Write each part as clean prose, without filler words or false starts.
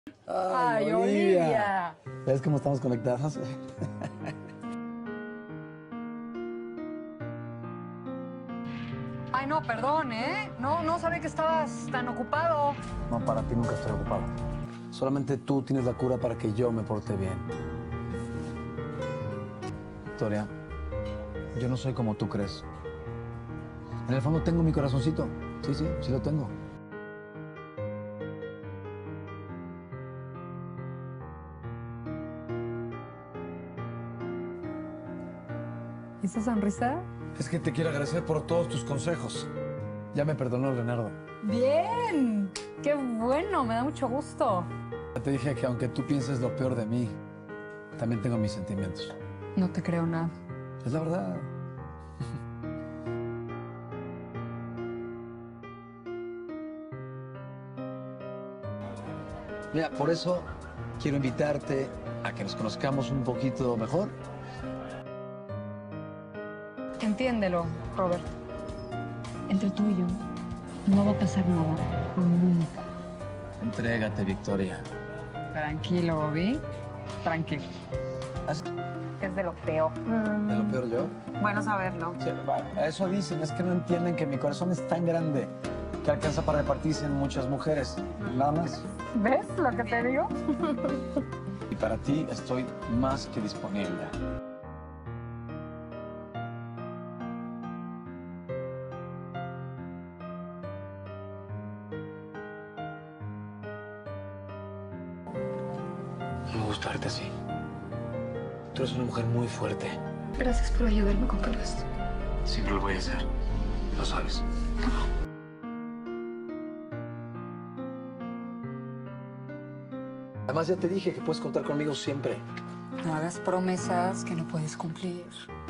Ay, Olivia. ¿Ves cómo estamos conectados? Ay, no, perdón, ¿eh? No sabía que estabas tan ocupado. No, para ti nunca estoy ocupado. Solamente tú tienes la cura para que yo me porte bien. Victoria, yo no soy como tú crees. En el fondo tengo mi corazoncito. Sí lo tengo. ¿Y esa sonrisa? Es que te quiero agradecer por todos tus consejos. Ya me perdonó Leonardo. Bien, qué bueno, me da mucho gusto. Ya te dije que aunque tú pienses lo peor de mí, también tengo mis sentimientos. No te creo nada. Es la verdad. Mira, por eso quiero invitarte a que nos conozcamos un poquito mejor. Entiéndelo, Robert. Entre tú y yo no va a pasar nada. Nunca. Entrégate, Victoria. Tranquilo, Bobby. Tranquilo. Es de lo peor. ¿De lo peor yo? Bueno saberlo. Sí, bueno, eso dicen, es que no entienden que mi corazón es tan grande que alcanza para repartirse en muchas mujeres. Nada más. ¿Ves lo que te digo? Y para ti estoy más que disponible. Me gusta verte así. Tú eres una mujer muy fuerte. Gracias por ayudarme con todo esto. Siempre lo voy a hacer. Lo sabes. Además, ya te dije que puedes contar conmigo siempre. No hagas promesas que no puedes cumplir.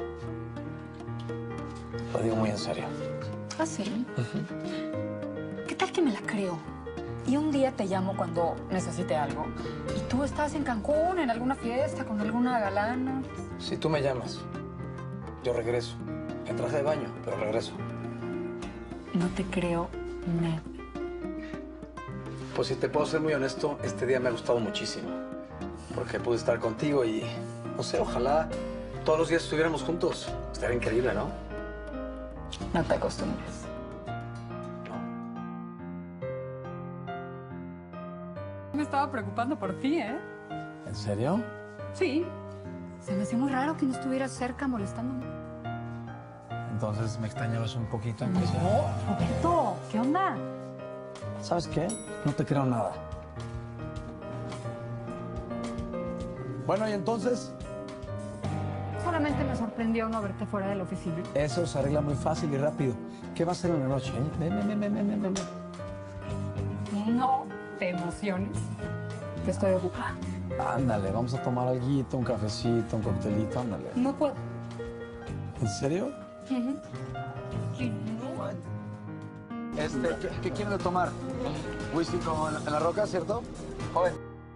Lo digo muy en serio. ¿Ah, sí? ¿Qué tal que me la creo? Y un día te llamo cuando necesite algo. Y tú estás en Cancún, en alguna fiesta, con alguna galana. Si tú me llamas, yo regreso. En traje de baño, pero regreso. No te creo nada. Pues si te puedo ser muy honesto, este día me ha gustado muchísimo. Porque pude estar contigo y, no sé, ojalá todos los días estuviéramos juntos. Estaría increíble, ¿no? No te acostumbres. Me estaba preocupando por ti, ¿eh? ¿En serio? Sí. Se me hacía muy raro que no estuvieras cerca molestándome. Entonces me extrañabas un poquito, aunque sea. No, Roberto, ¿qué onda? ¿Sabes qué? No te creo nada. Bueno, ¿y entonces? Solamente me sorprendió no verte fuera de la oficina. Eso se arregla muy fácil y rápido. ¿Qué va a hacer en la noche? Ven. No te emociones. Que estoy ocupada. Ándale, vamos a tomar alguito, un cafecito, un coctelito, ándale. No puedo. ¿En serio? Ujú. ¿Qué quieren de tomar? Whisky como en la roca, ¿cierto? Joven.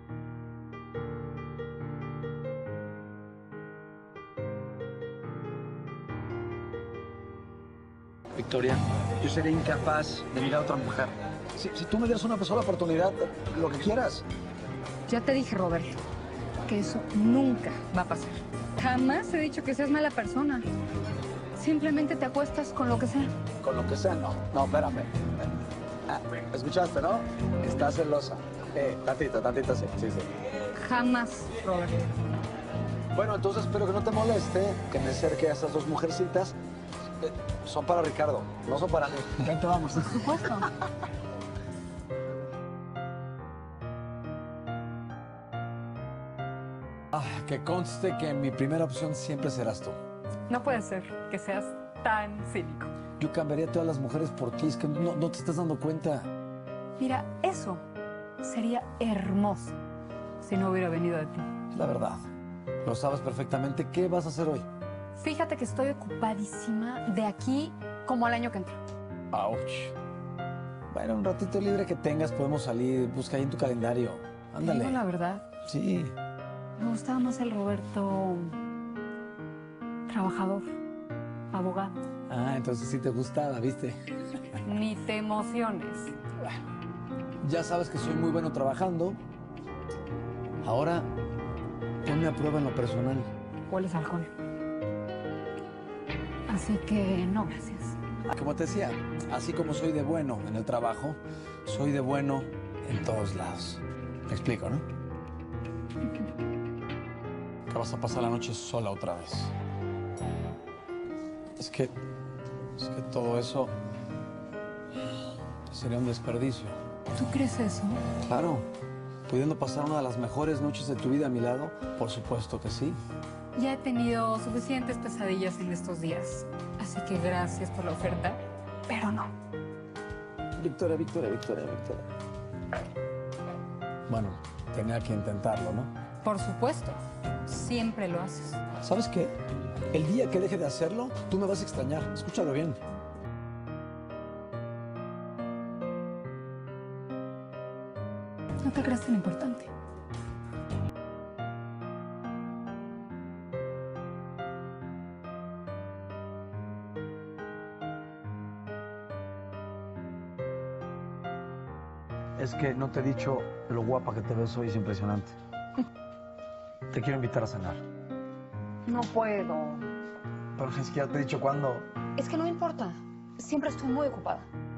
Victoria, yo sería incapaz de mirar a otra mujer. Si tú me dieras una sola oportunidad, lo que quieras. Ya te dije, Roberto, que eso nunca va a pasar. Jamás he dicho que seas mala persona. Simplemente te acuestas con lo que sea. Con lo que sea, no. No, espérame. Ah, ¿escuchaste, no? Estás celosa. Tantito, sí. Jamás, Roberto. Bueno, entonces espero que no te moleste que me acerque a esas dos mujercitas. Son para Ricardo, no son para mí. Vente, vamos. Por supuesto. Que conste que mi primera opción siempre serás tú. No puede ser que seas tan cínico. Yo cambiaría a todas las mujeres por ti, es que no te estás dando cuenta. Mira, eso sería hermoso si no hubiera venido de ti. Es la verdad. Lo sabes perfectamente. ¿Qué vas a hacer hoy? Fíjate que estoy ocupadísima de aquí como al año que entra. Ouch. Bueno, un ratito libre que tengas, podemos salir. Busca ahí en tu calendario. Ándale. Te digo la verdad. Sí. Me gustaba más el Roberto trabajador, abogado. Ah, entonces sí te gustaba, ¿viste? Ni te emociones. Ya sabes que soy muy bueno trabajando Ahora, ponme a prueba en lo personal. Hueles a alcohol. Así que no, gracias. Como te decía, así como soy de bueno en el trabajo, soy de bueno en todos lados. Me explico, ¿no? Que vas a pasar la noche sola otra vez. Es que todo eso sería un desperdicio. ¿Tú crees eso? Claro, pudiendo pasar una de las mejores noches de tu vida a mi lado, por supuesto que sí. Ya he tenido suficientes pesadillas en estos días. Así que gracias por la oferta, pero no. Victoria. Bueno, tenía que intentarlo, ¿no? Por supuesto. Siempre lo haces. ¿Sabes qué? El día que deje de hacerlo, tú me vas a extrañar. Escúchalo bien. No te creas tan importante. Es que no te he dicho lo guapa que te ves hoy, es impresionante. Te quiero invitar a cenar. No puedo. Pero ni siquiera te he dicho cuándo. Es que no me importa. Siempre estoy muy ocupada.